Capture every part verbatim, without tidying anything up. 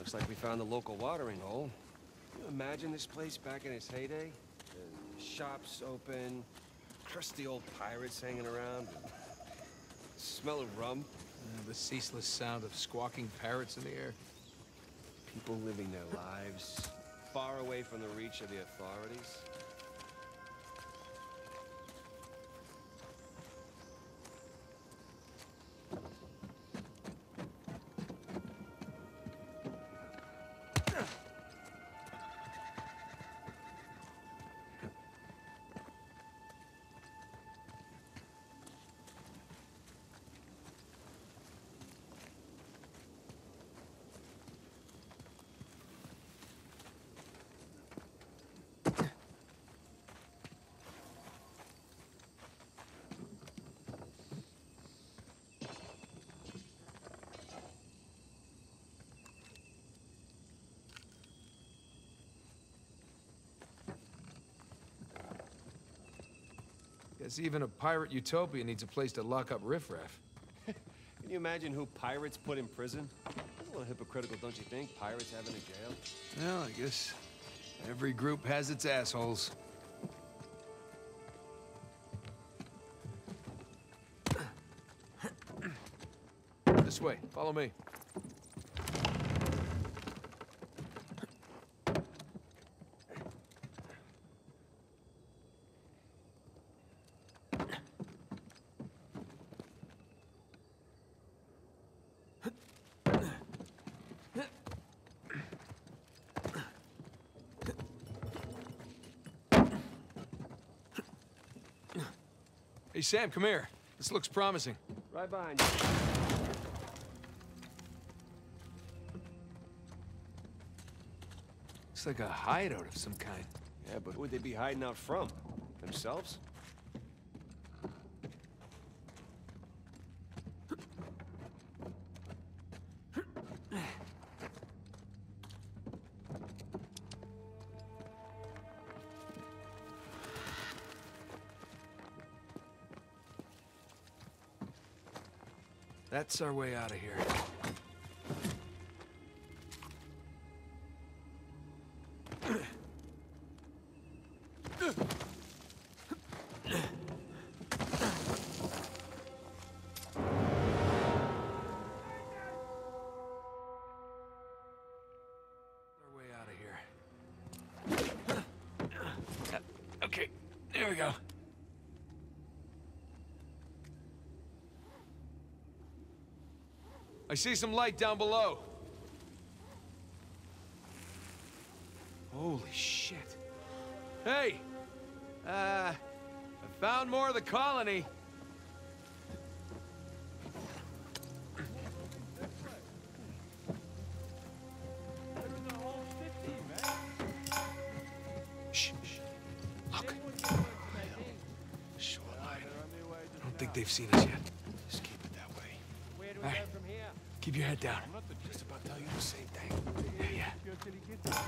Looks like we found the local watering hole. Can you imagine this place back in its heyday? The shops open, crusty old pirates hanging around, smell of rum. Uh, the ceaseless sound of squawking parrots in the air. People living their lives, far away from the reach of the authorities. Guess even a pirate utopia needs a place to lock up riffraff. Can you imagine who pirates put in prison? That's a little hypocritical, don't you think? Pirates having a jail? Well, I guess every group has its assholes. This way, follow me. Hey, Sam, come here. This looks promising. Right behind you. Looks like a hideout of some kind. Yeah, but who would they be hiding out from? Themselves? That's our way out of here. Our way out of here. Okay, there we go. I see some light down below. Holy shit. Hey! Uh, I found more of the colony. Shh, shh. Look. Shoreline. I don't think they've seen us yet. Just keep it that way. All right. Keep your head down. I'm just about to tell you the same thing. Yeah, yeah.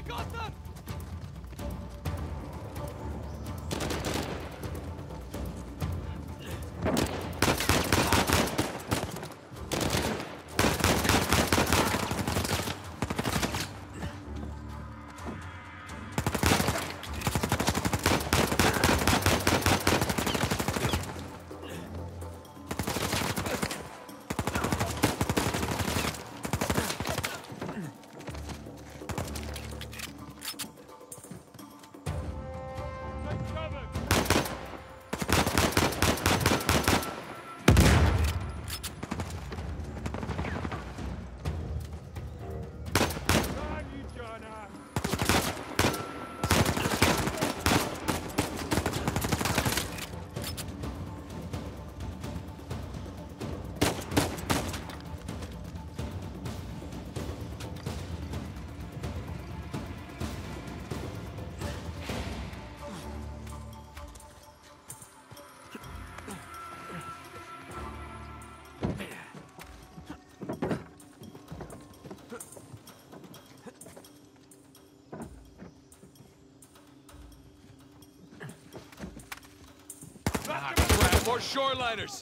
got them! Ah, crap, more shoreliners!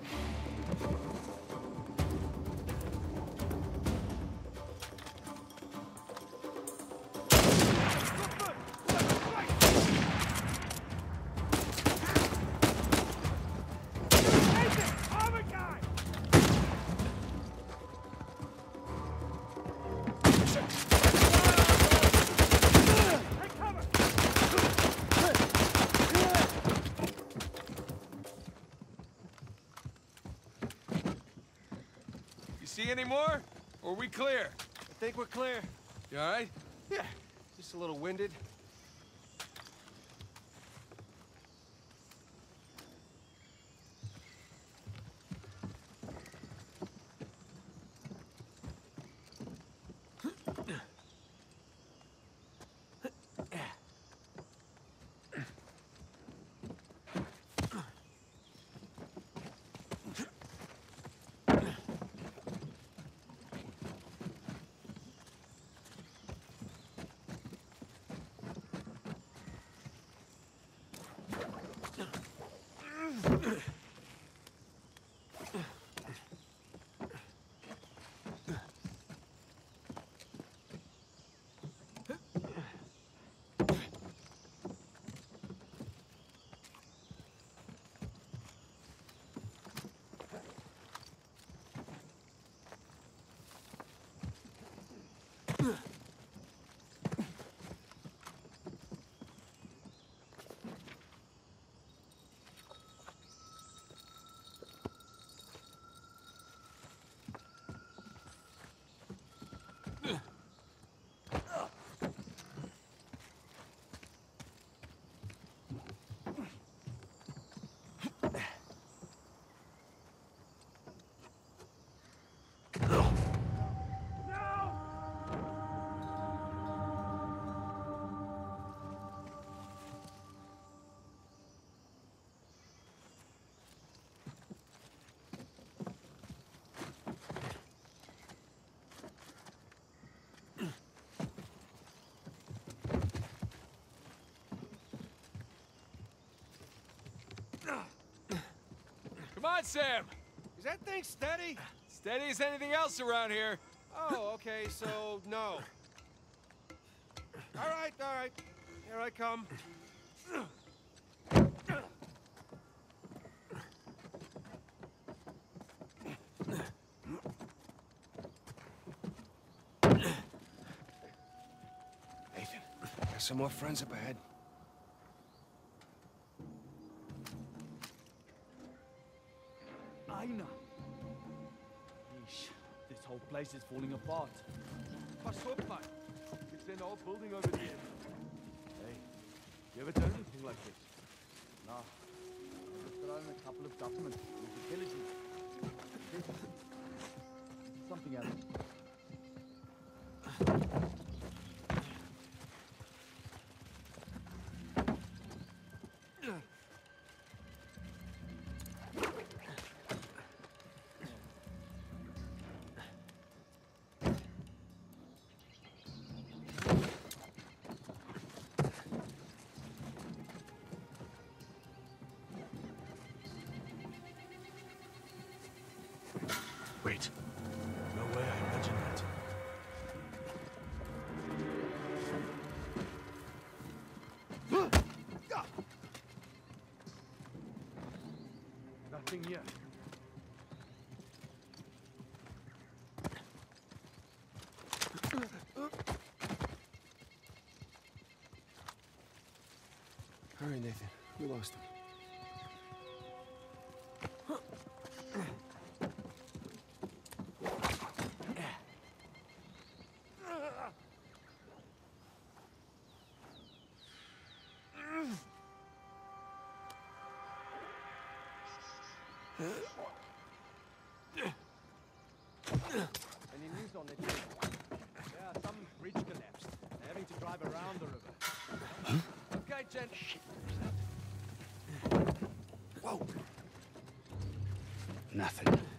See any more? Or are we clear? I think we're clear. You all right? Yeah, just a little winded. Come on, Sam! Is that thing steady? Steady as anything else around here. Oh, okay, so no. All right, all right. Here I come. Nathan, got some more friends up ahead. Aina. Yeesh, this whole place is falling apart. What's up, man? It's an old building over there. Hey, you ever done anything like this? Nah. I've thrown a couple of governments into pillaging. Something else. Nathan. We lost him. Any news on it? Yeah, some bridge collapsed. They're having to drive around the river. Huh? Okay, gent. Whoa. Nothing.